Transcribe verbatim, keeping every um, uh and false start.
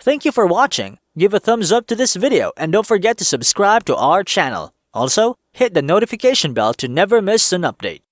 Thank you for watching. Give a thumbs up to this video and don't forget to subscribe to our channel. Also, hit the notification bell to never miss an update.